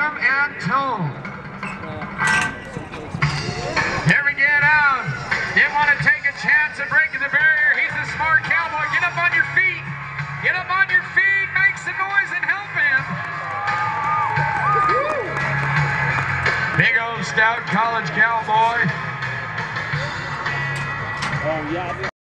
Malcolm Antone. Here we get out. Didn't want to take a chance of breaking the barrier. He's a smart cowboy. Get up on your feet. Get up on your feet. Make some noise and help him. Big old stout college cowboy. Oh, yeah.